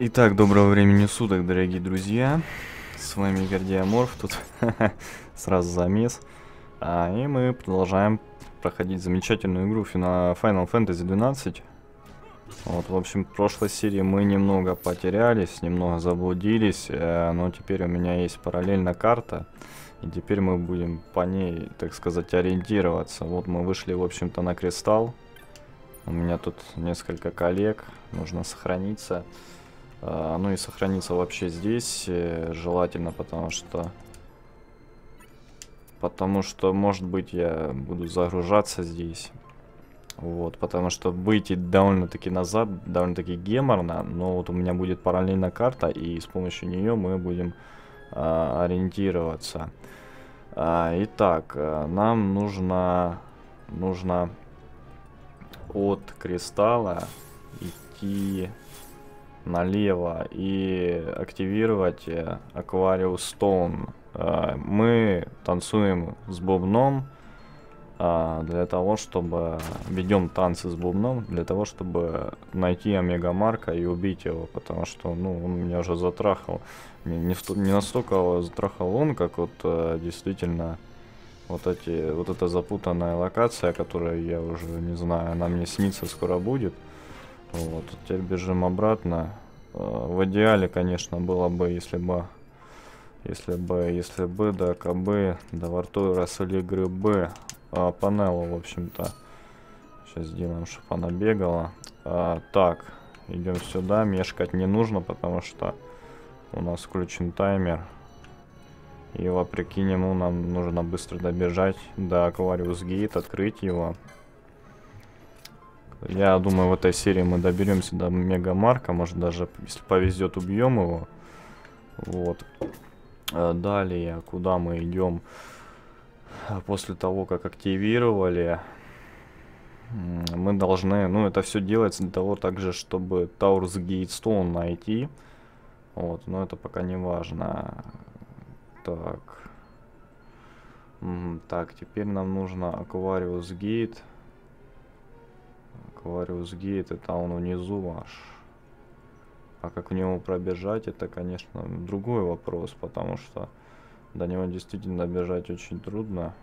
Итак, доброго времени суток, дорогие друзья. С вами Гордиаморф, тут сразу замес. И мы продолжаем проходить замечательную игру Final Fantasy 12. Вот, в общем, в прошлой серии мы немного потерялись, немного заблудились, но теперь у меня есть параллельно карта. И теперь мы будем по ней, так сказать, ориентироваться. Вот мы вышли, в общем-то, на кристалл. У меня тут несколько коллег, нужно сохраниться. Ну и сохраниться вообще здесь желательно, потому что, может быть, я буду загружаться здесь. Вот, потому что выйти довольно-таки назад, довольно-таки геморно, но вот у меня будет параллельно карта, и с помощью нее мы будем ориентироваться. Итак, нам нужно от кристалла идти налево и активировать Aquarius Stone. Мы танцуем с бубном для того, чтобы ведем танцы с бубном для того, чтобы найти Омега Марка и убить его, потому что, ну, он меня уже затрахал. Не настолько затрахал он, как вот действительно вот эта запутанная локация, которая, я уже не знаю, она мне снится скоро будет. Вот, теперь бежим обратно. В идеале, конечно, было бы, если бы, да, кабы, да во рту росли грибы. Панелу, в общем-то, сейчас сделаем, чтобы она бегала. Так, идем сюда, мешкать не нужно, потому что у нас включен таймер. И вопреки нему нам нужно быстро добежать до Aquarius Gate, открыть его. Я думаю, в этой серии мы доберемся до Мега Марка. Может, даже, если повезет, убьем его. Вот. Далее, куда мы идем? После того, как активировали, мы должны... Ну, это все делается для того также, чтобы Taurus Gate Stone найти. Вот, но это пока не важно. Так. Так, теперь нам нужно Aquarius Gate. Aquarius Gate, это он внизу аж. А как в него пробежать, это, конечно, другой вопрос, потому что до него действительно бежать очень трудно.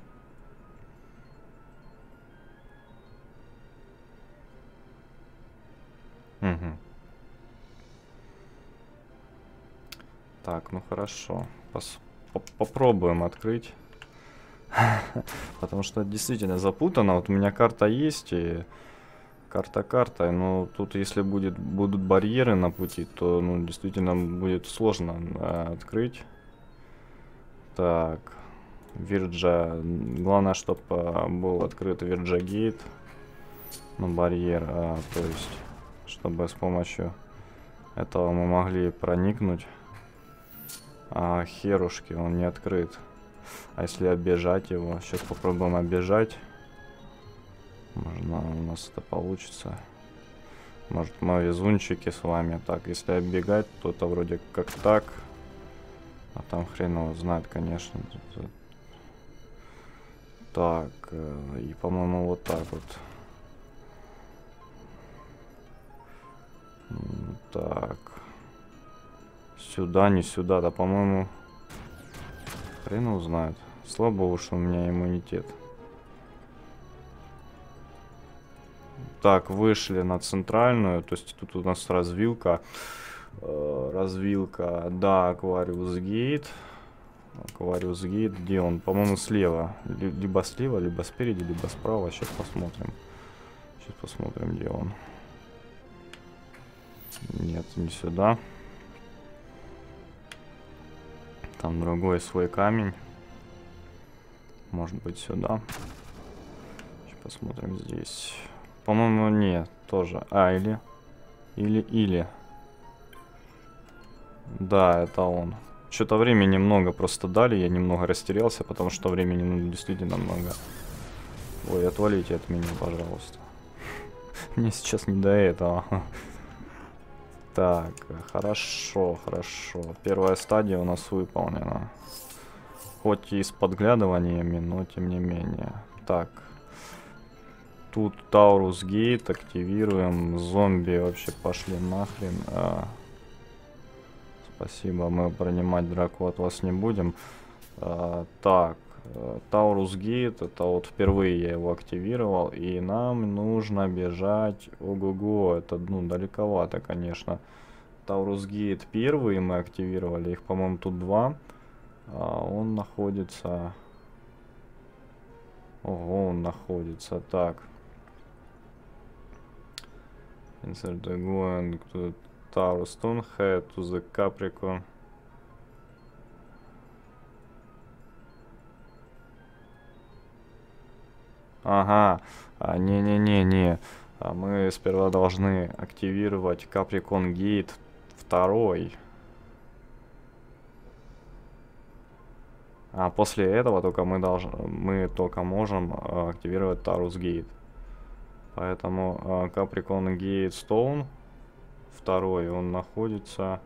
Угу. Так, ну хорошо. Попробуем открыть. Потому что действительно запутано. Вот у меня карта есть, и карта, но тут если будут барьеры на пути, то, ну, действительно будет сложно открыть. Так, Вирджа, главное, чтобы был открыт Вирджа Гейт, ну, барьер, то есть, чтобы с помощью этого мы могли проникнуть. Херушки, он не открыт. А если оббежать его, сейчас попробуем оббежать. Можно, у нас это получится. Может, мы везунчики с вами. Так, если оббегать, то это вроде как так. А там хрен его знает, конечно. Так, и, по-моему, вот так вот. Так. Сюда, не сюда. Да, по-моему, хрен его знает. Слабо уж у меня иммунитет. Так, вышли на центральную. То есть тут у нас развилка. Развилка, да, Aquarius Gate. Aquarius Gate, где он? По-моему, слева. Либо слева, либо спереди, либо справа. Сейчас посмотрим. Сейчас посмотрим, где он. Нет, не сюда. Там другой свой камень. Может быть, сюда. Сейчас посмотрим здесь. По-моему, нет, тоже. Или. Да, это он. Что-то времени много просто дали, я немного растерялся, потому что времени, ну, действительно много. Ой, отвалите от меня, пожалуйста. Мне сейчас не до этого. Так, хорошо. Первая стадия у нас выполнена. Хоть и с подглядываниями, но тем не менее. Так. Тут Taurus Gate активируем. Зомби вообще пошли нахрен. Спасибо, мы принимать драку от вас не будем. Так, Таурус Гейт, это вот впервые я его активировал, и нам нужно бежать. Ого-го, это, ну, далековато, конечно. Таурус Гейт первый мы активировали, их, по-моему, тут два. Он находится... Ого, он находится, так. Insert the going to Taurus Stone, head to the Capricorn. Ага, не-не-не-не. Мы сперва должны активировать Capricorn Gate 2. А после этого только мы только можем активировать Taurus Gate. Поэтому Capricorn Gate Stone 2, он находится...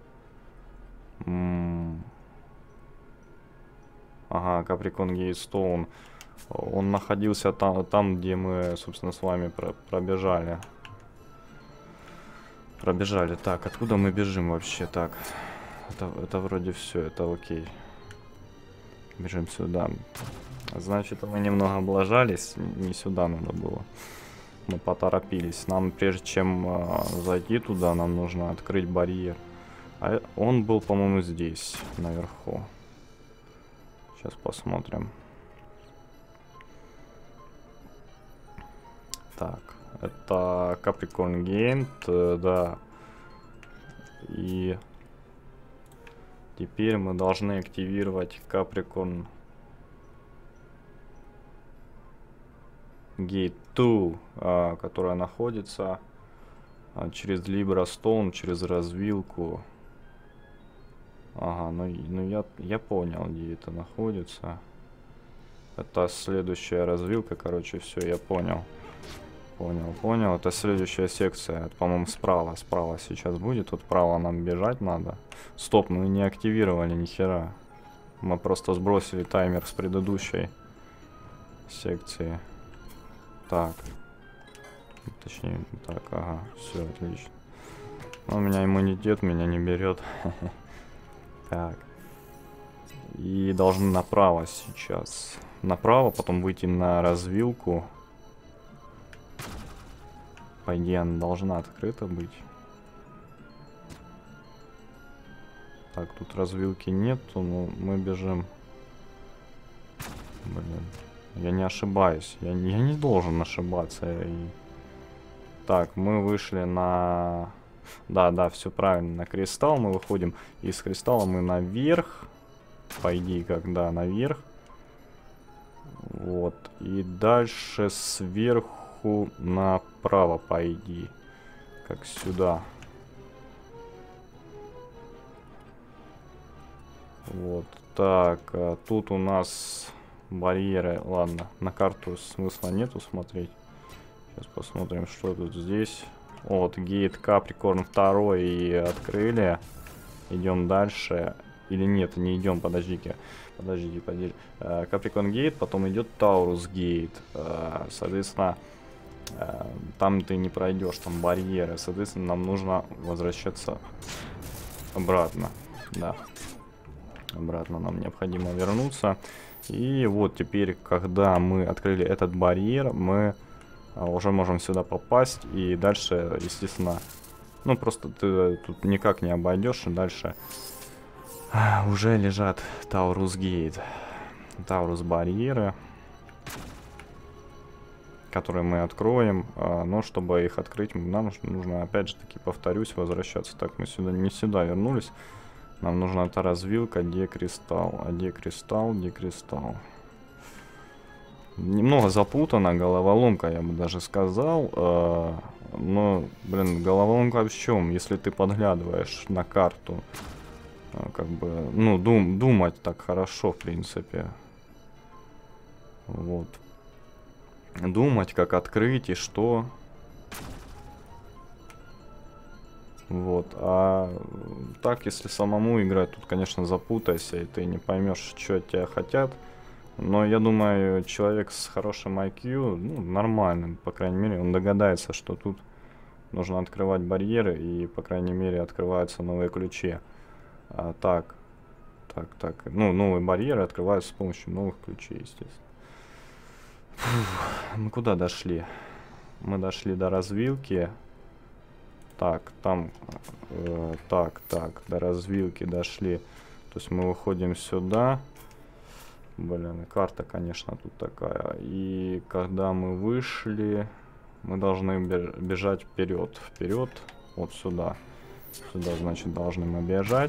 Ага, Capricorn Gate Stone. Он находился там, где мы, собственно, с вами пробежали. Так, откуда мы бежим вообще? Так, это вроде все, это окей. Бежим сюда. Значит, мы немного облажались. Не сюда надо было. Мы поторопились. Нам, прежде чем зайти туда, нам нужно открыть барьер. А он был, по-моему, здесь, наверху. Сейчас посмотрим. Так, это Capricorn Gate, да. И теперь мы должны активировать Capricorn Gate 2, которая находится через Libra Stone, через развилку. Ага, ну я понял, где это находится. Это следующая развилка, короче, все, я понял. Понял. Это следующая секция. Это, по-моему, справа сейчас будет. Тут вправо нам бежать надо. Стоп, мы не активировали ни хера. Мы просто сбросили таймер с предыдущей секции. Так. Точнее, так, ага, все отлично. Но у меня иммунитет меня не берет. Так. И должны направо сейчас. Направо, потом выйти на развилку. По идее, она должна открыта быть. Так, тут развилки нету, но мы бежим. Блин, я не ошибаюсь. Я не должен ошибаться. Так, мы вышли на... Да, все правильно. На кристалл мы выходим. Из кристалла мы наверх. По идее, когда наверх. Вот. И дальше сверху направо, по идее. Как сюда. Вот. Так, тут у нас барьеры. Ладно, на карту смысла нету смотреть. Сейчас посмотрим, что тут здесь. Вот, гейт Capricorn 2 и открыли. Идем дальше. Или нет, не идем, подождите. Capricorn Gate, потом идет Taurus Gate. Соответственно, там ты не пройдешь, там барьеры. Соответственно, нам нужно возвращаться обратно. Да. Обратно нам необходимо вернуться. И вот теперь, когда мы открыли этот барьер, мы уже можем сюда попасть. И дальше, естественно, ну просто ты тут никак не обойдешь. И дальше уже лежат Taurus Gate. Taurus барьеры, которые мы откроем. Но чтобы их открыть, нам нужно, опять же таки, повторюсь, возвращаться. Так, мы сюда не сюда вернулись. Нам нужна та развилка, где кристалл. А где кристалл, где кристалл? Немного запутано, головоломка, я бы даже сказал. Но, блин, головоломка в чем? Если ты подглядываешь на карту, как бы, ну, думать так хорошо, в принципе. Вот. Думать, как открыть и что. Вот. А так, если самому играть, тут, конечно, запутайся, и ты не поймешь, что от тебя хотят. Но я думаю, человек с хорошим IQ, ну, нормальным, по крайней мере, он догадается, что тут нужно открывать барьеры, и, по крайней мере, открываются новые ключи. Так. Ну, новые барьеры открываются с помощью новых ключей, естественно. Фух, мы куда дошли? Мы дошли до развилки. Так, там... так, до развилки дошли. То есть мы выходим сюда. Блин, карта, конечно, тут такая. И когда мы вышли, мы должны бежать вперед. Вперед, вот сюда. Сюда, значит, должны мы бежать.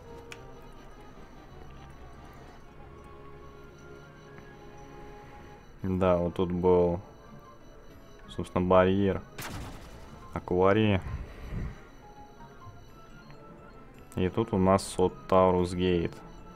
Да, вот тут был, собственно, барьер акварии. И тут у нас вот Таурус Гейт.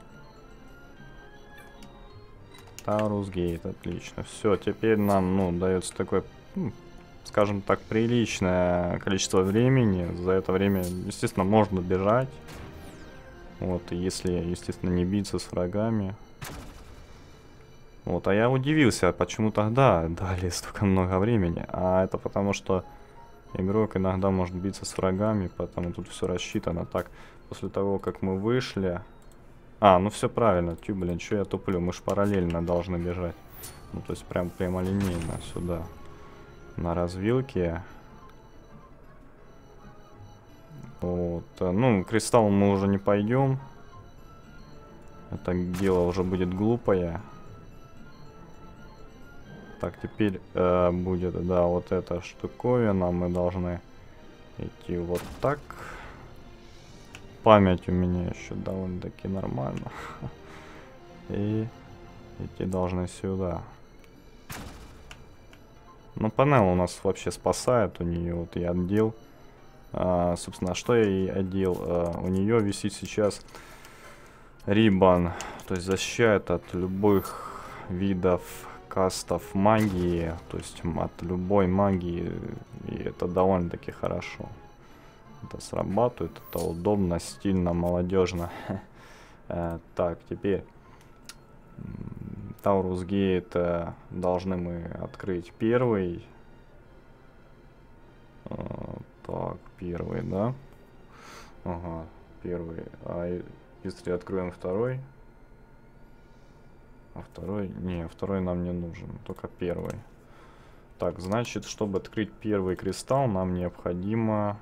Таурус Гейт, отлично. Все, теперь нам, ну, дается такое, скажем так, приличное количество времени. За это время, естественно, можно бежать. Вот, если, естественно, не биться с врагами. Вот, а я удивился, почему тогда дали столько много времени. А это потому, что игрок иногда может биться с врагами, поэтому тут все рассчитано. Так, после того, как мы вышли... ну все правильно. Блин, что я туплю? Мы же параллельно должны бежать. Ну, то есть прям прямолинейно сюда. На развилке. Вот. Ну, кристаллом мы уже не пойдем. Это дело уже будет глупое. Так, теперь будет, да, вот эта штуковина. Мы должны идти вот так. Память у меня еще довольно-таки нормально. И идти должны сюда. Ну, панель у нас вообще спасает. У нее вот я одел. Собственно, что я ей одел? У нее висит сейчас рибан. То есть защищает от любых видов кастов магии, то есть от любой магии, и это довольно-таки хорошо. Это срабатывает, это удобно, стильно, молодежно. Так, теперь Таурус Гейт должны мы открыть первый. Так, первый, да? Ага, первый. А если откроем второй? А второй? Не, второй нам не нужен, только первый. Так, значит, чтобы открыть первый кристалл, нам необходимо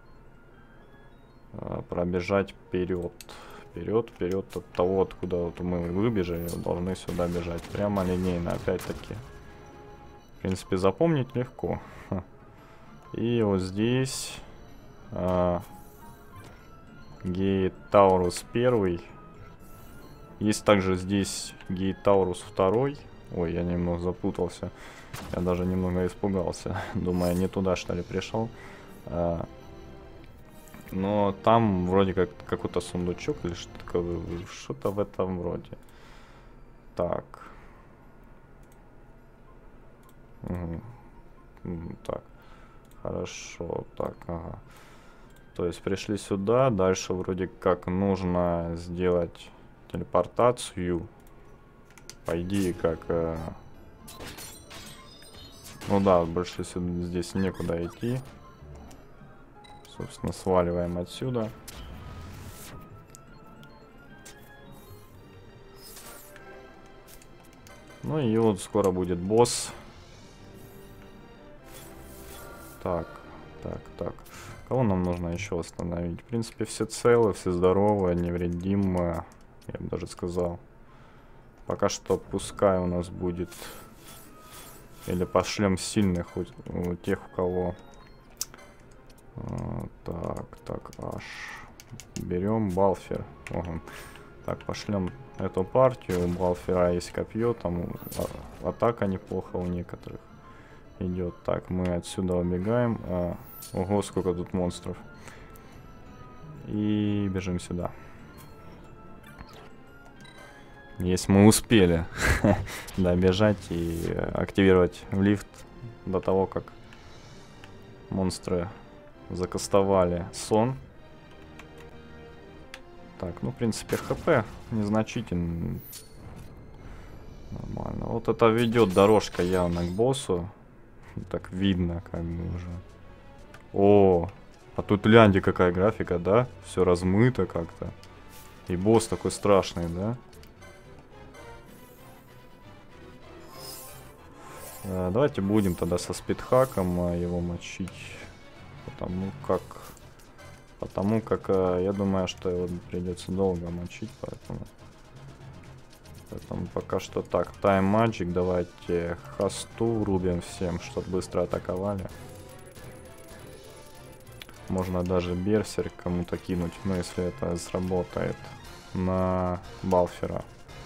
пробежать вперед. Вперед от того, откуда вот мы выбежали, должны сюда бежать. Прямо линейно, опять-таки. В принципе, запомнить легко. И вот здесь Гейт Таурус 1. Есть также здесь Гейт Таурус 2. Ой, я немного запутался. Я даже немного испугался. Думаю, не туда, что ли, пришел. Но там вроде как какой-то сундучок или что-то такое. Что-то в этом роде. Так. Так. Хорошо. Так, ага. То есть пришли сюда. Дальше вроде как нужно сделать телепортацию. По идее, как... Ну да, больше здесь некуда идти. Собственно, сваливаем отсюда. Ну и вот скоро будет босс. Так. Кого нам нужно еще восстановить? В принципе, все целы, все здоровы, невредимы. Я бы даже сказал. Пока что пускай у нас будет... Или пошлем сильных у тех, у кого... Так, аж. Берем Балфер. Ага. Так, пошлем эту партию. У Балфера есть копье, там атака неплохо у некоторых идет. Так, мы отсюда убегаем. Ого, сколько тут монстров. И бежим сюда. Если мы успели добежать и активировать лифт до того, как монстры закастовали сон. Так, ну, в принципе, ХП незначительный. Нормально. Вот это ведет дорожка явно к боссу. Так видно, как бы уже. О, а тут гляньте, какая графика, да? Все размыто как-то. И босс такой страшный, да? Давайте будем тогда со спидхаком его мочить. Потому как я думаю, что его придется долго мочить, поэтому пока что так. Тайм маджик, давайте хосту рубим всем, чтобы быстро атаковали. Можно даже берсерк кому-то кинуть, но если это сработает на Балфера.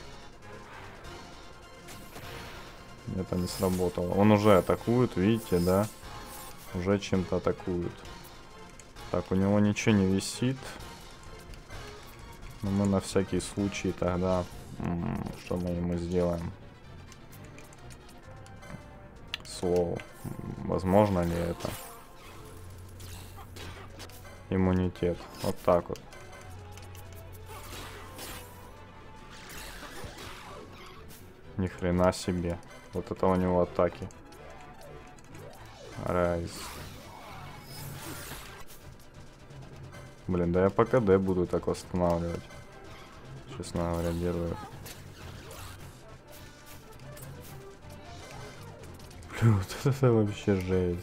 Это не сработало. Он уже атакует, видите, да? Уже чем-то атакует. Так, у него ничего не висит. Но мы на всякий случай тогда... что мы ему сделаем? Слово. Возможно ли это? Иммунитет. Вот так вот. Ни хрена себе. Вот это у него атаки. Райз. Блин, да я по КД буду так восстанавливать. Честно говоря, героев. Блин, вот это вообще жесть.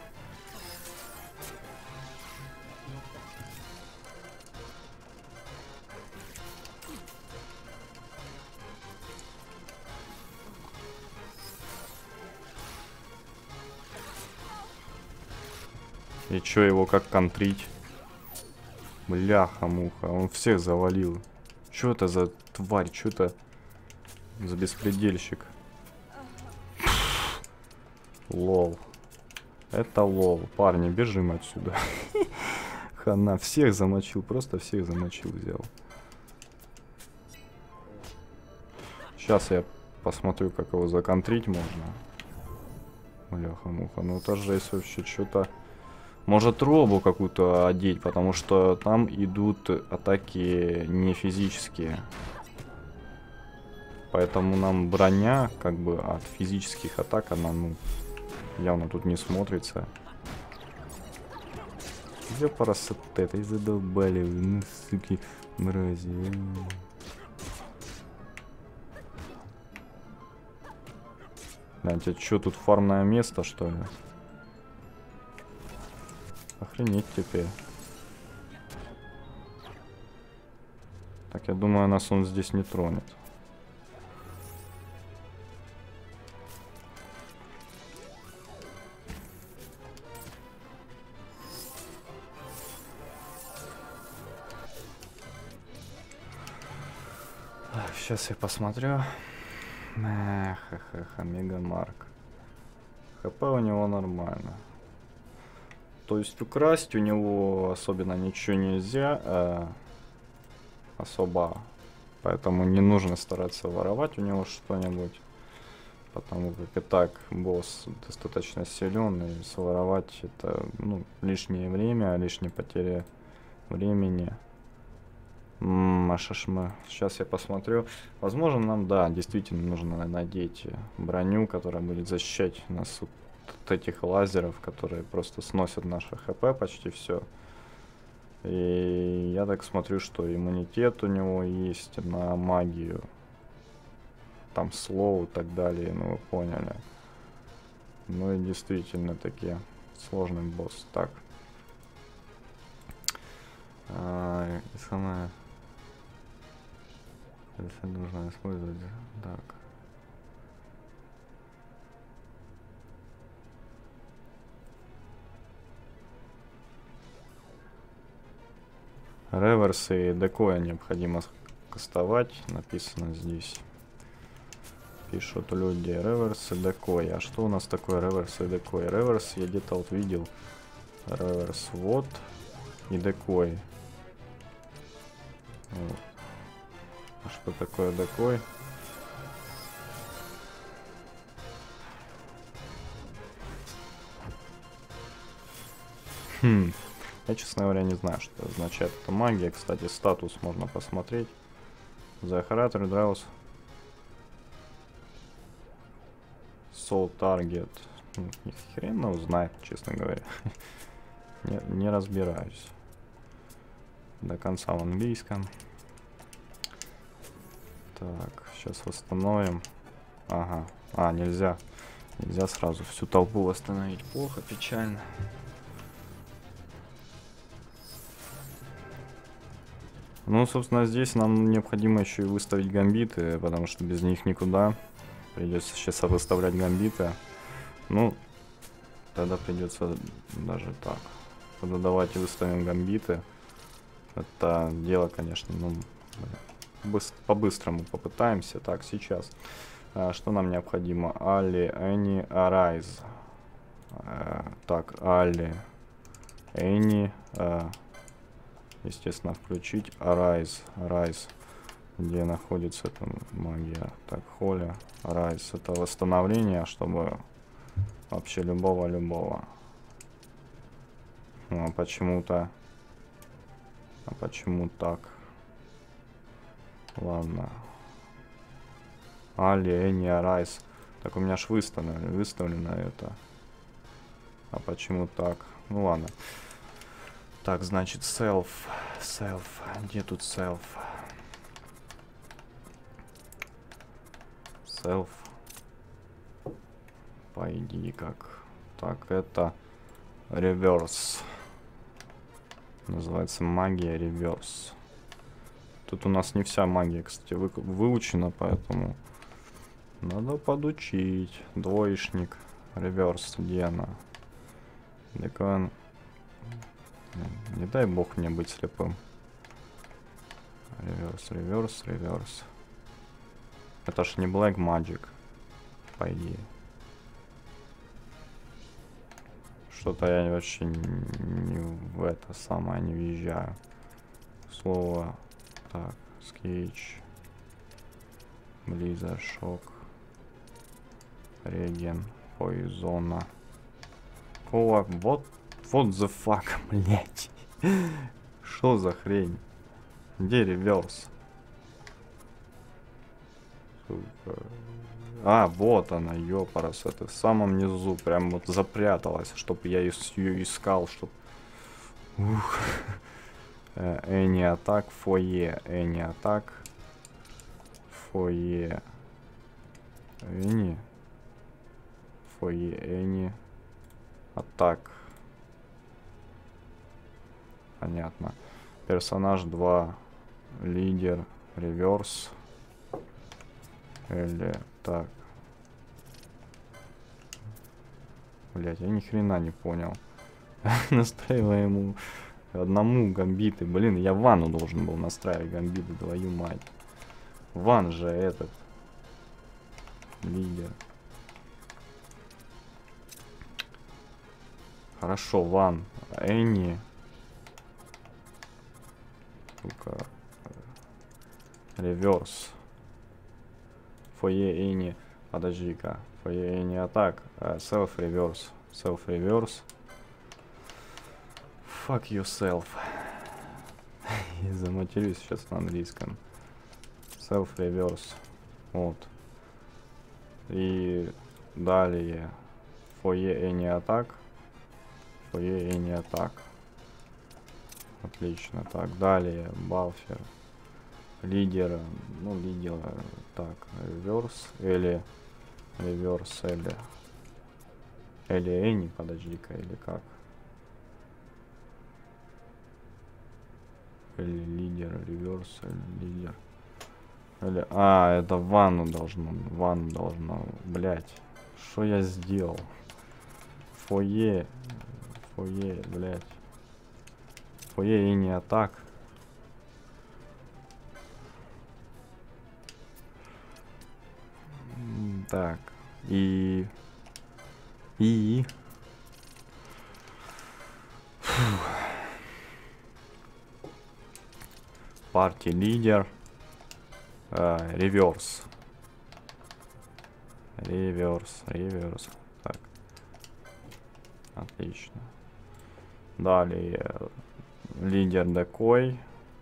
И чё его как контрить? Бляха-муха, он всех завалил. Чё это за тварь, чё это за беспредельщик? Лол. Это лол. Парни, бежим отсюда. Хана, всех замочил, просто всех замочил, взял. Сейчас я посмотрю, как его законтрить можно. Бляха-муха, ну это жесть вообще, что-то... Может робу какую-то одеть, потому что там идут атаки не физические. Поэтому нам броня, как бы, от физических атак, она, ну, явно тут не смотрится. Где парасетет? И задолбали, ну, суки, мрази. Гляньте, что тут фармное место, что ли? Охренеть теперь. Так, я думаю, нас он здесь не тронет. Сейчас я посмотрю. Ха-ха-ха, Мегамарк. ХП у него нормально. То есть украсть у него особенно ничего нельзя. Особо. Поэтому не нужно стараться воровать у него что-нибудь. Потому как и так босс достаточно силен. И своровать это, ну, лишнее время, лишние потери времени. Машашма. Сейчас я посмотрю. Возможно, нам, да, действительно нужно надеть броню, которая будет защищать нас от этих лазеров, которые просто сносят наше ХП почти все. И я так смотрю, что иммунитет у него есть на магию. Там слоу и так далее, ну вы поняли. Ну и действительно таки сложный босс. Так. Самое... Это нужно использовать. Так. Реверсы и декоя необходимо кастовать. Написано здесь. Пишут люди. Реверсы, декой. А что у нас такое реверс и декой? Реверс я где-то вот видел. Реверс вот. И декой. Вот. А что такое декой? Я, честно говоря, не знаю, что означает эта магия. Кстати, статус можно посмотреть. The Character Draws Soul Target. Ни хрена узнает, честно говоря. не разбираюсь до конца в английском. Так, сейчас восстановим. Ага. А, нельзя. Нельзя сразу всю толпу восстановить. Плохо, печально. Ну, собственно, здесь нам необходимо еще и выставить гамбиты, потому что без них никуда. Придется сейчас выставлять гамбиты. Ну, тогда придется даже так. Тогда давайте выставим гамбиты. Это дело, конечно, ну, по-быстрому попытаемся. Так, сейчас. Что нам необходимо? Али, Энни, Арайз. Так, Али, Энни. Естественно, включить Arise. Arise, где находится эта магия. Так, Холли. Arise, это восстановление, чтобы вообще любого. А почему-то... А почему так? Ладно. Али, Энни, Arise. Так, у меня ж выставлено это. А почему так? Ну ладно. Так, значит, self. Где тут self? Self. По идее, как? Так, это reverse. Называется магия reverse. Тут у нас не вся магия, кстати, выучена, поэтому надо подучить. Двоечник. Reverse, где она? Декон. Не дай бог мне быть слепым. Реверс. Это ж не Black Magic, по идее. Что-то я вообще не в это самое не въезжаю. Слово. Так, Скетч. Близа, Шок. Реген. Поизона. Вот what the fuck, блять. Что за хрень? Где реверс? А, вот она, ёпарас. Это в самом низу. Прям вот запряталась, чтобы я ее искал, чтоб... Ух. Энни атак, фойе. Энни атак. Фойе. Энни. Фойе, Энни. Атак. Понятно. Персонаж 2. Лидер. Реверс. Или так. Блять, я ни хрена не понял. Настраиваю ему одному гамбиты. Блин, я ванну должен был настраивать гамбиты, твою мать. Ван же этот. Лидер. Хорошо, ван. Энни. Сука. Реверс. Фойе Энни. Подожди-ка. Фойе Энни атак. Self reverse. Self reverse. Fuck yourself. Я заматерюсь сейчас на английском. Self reverse. Вот. И далее. Фойе Энни атак. Фойе Энни атак. Отлично. Так, далее. Балфер. Лидер. Ну, лидер. Так, реверс. Или реверс. Или Энни. Подожди-ка. Или как? Или лидер. Реверс. Лидер. Или... А, это ванну должно. Ванну должно. Блять. Что я сделал? Фойе. Фойе, блять. Фойе и не атак. Так. И... Парти лидер. Реверс. Реверс. Так. Отлично. Далее. Лидер декой.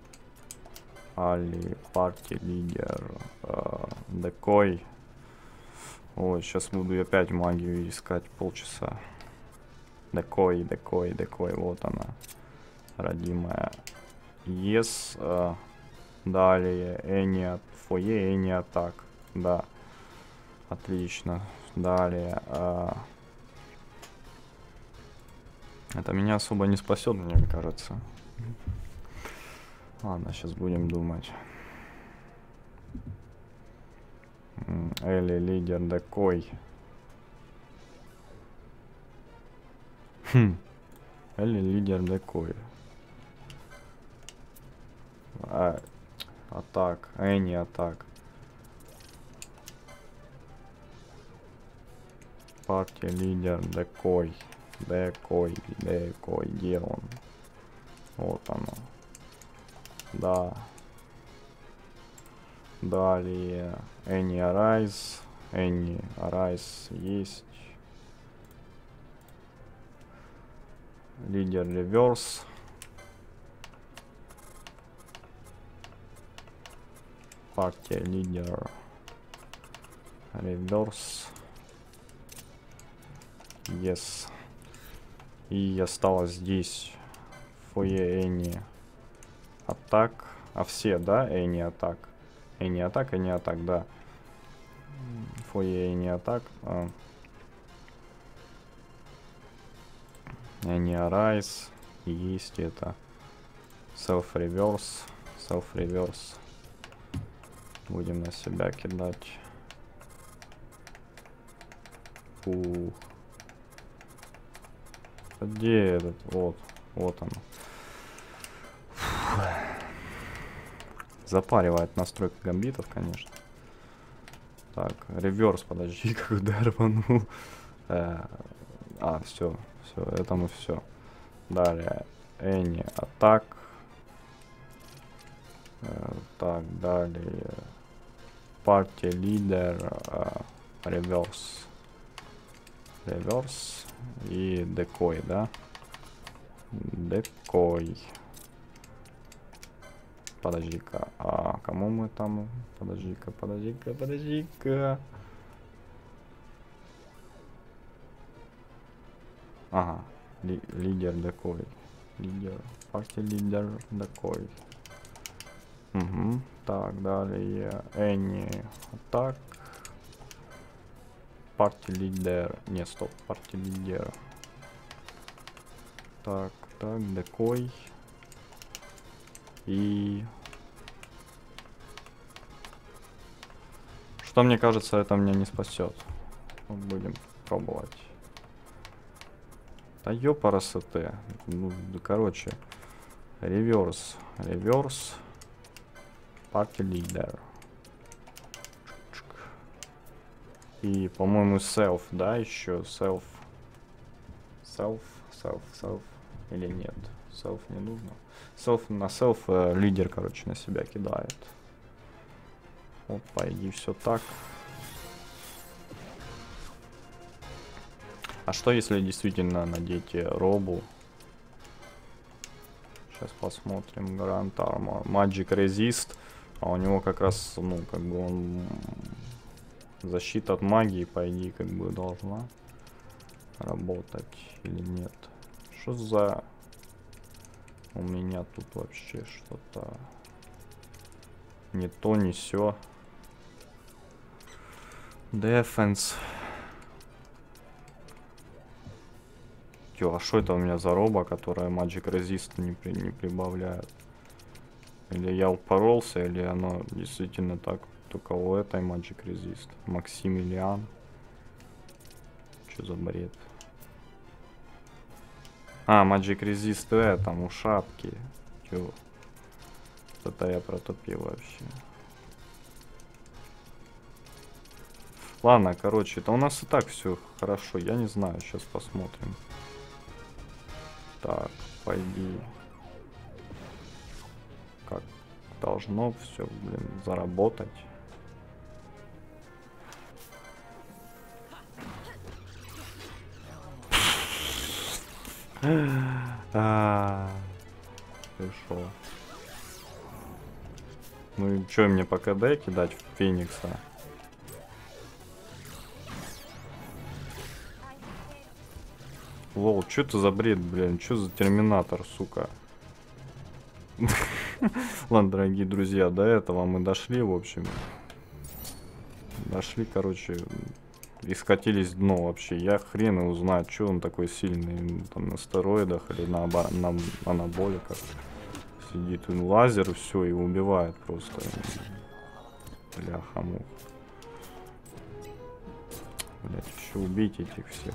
Али, парти лидер. Декой. Ой, сейчас буду опять магию искать полчаса. Декой. Вот она. Родимая. Yes. Далее фойе, Any атак. Да. Отлично. Далее. Это меня особо не спасет, мне кажется. Ладно, сейчас будем думать. Элли, лидер, декой. Элли, лидер, декой. Атак. Энни атак. Партия, лидер, декой. Декой, где он? Вот оно. Да. Далее Any Arise. Any Arise есть. Лидер реверс. Партия лидер реверс. Yes. И осталось здесь фойе Any атак. А все, да? Any атак. Any атак, Any атак, да. Фойе Any атак. Any Arise. Есть это. Self reverse. Self reverse. Будем на себя кидать. Фух. Где этот? Вот. Вот он. Фух. Запаривает настройка гамбитов, конечно. Так, реверс, подожди, когда рванул. Все, это мы все. Далее, Any атак. Так, далее. Партия лидер. Реверс. Реверс. И декой, да? Декой. Подожди-ка. Кому мы там? Подожди-ка. Ага. Лидер декой. Лидер. Партия лидер декой. Угу. Так, далее. Any атак. Партия лидер. Не, стоп. Партия лидер. Так, декой. И... Что мне кажется, это меня не спасет. Будем пробовать. Да ёпарасоте. Ну, короче. Реверс. Реверс. Партия лидер. И, по-моему, self, да, еще self. Self. Или нет? Self не нужно. На self лидер, короче, на себя кидает. Вот, по идее, все так. А что, если действительно надеть робу? Сейчас посмотрим. Grand Armor. Magic Resist. А у него как раз, ну, как бы он... Защита от магии, по идее, как бы должна работать или нет. Что за... У меня тут вообще что-то... Не то, не сё. Defense. А что это у меня за роба, которая Magic Resist не прибавляет? Или я упоролся, или оно действительно так, только у этой Magic Resist. Максимилиан. Что за бред? Magic Resist там у шапки. Чё? Это я протупил вообще. Ладно, короче, это у нас и так все хорошо. Я не знаю, сейчас посмотрим. Так, пойди. Как должно все, блин, заработать. Пришел. Ну и что мне по КД кидать в Феникса? Лол, что это за бред, блин? Что за терминатор, сука? Ладно, дорогие друзья, до этого мы дошли, в общем. Дошли, короче, и скатились дно вообще. Я хрен его знает, что он такой сильный. Там на стероидах или на анаболиках. Сидит он лазер, все, и убивает просто. Бляха-муха. Блять, еще убить этих всех.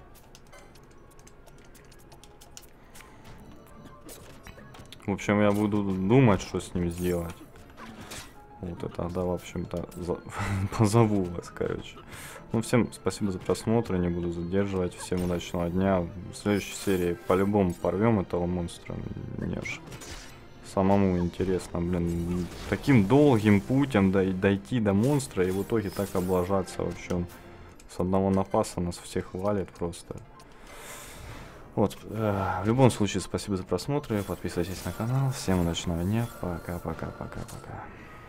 В общем, я буду думать, что с ним сделать. Вот это тогда, в общем-то, позову вас, короче. Ну, всем спасибо за просмотр, не буду задерживать. Всем удачного дня. В следующей серии по-любому порвем этого монстра. Мне ж самому интересно, блин, таким долгим путем дойти до монстра и в итоге так облажаться. В общем, с одного напаса нас всех валит просто. Вот, в любом случае, спасибо за просмотр, подписывайтесь на канал, всем удачного дня, пока-пока-пока-пока.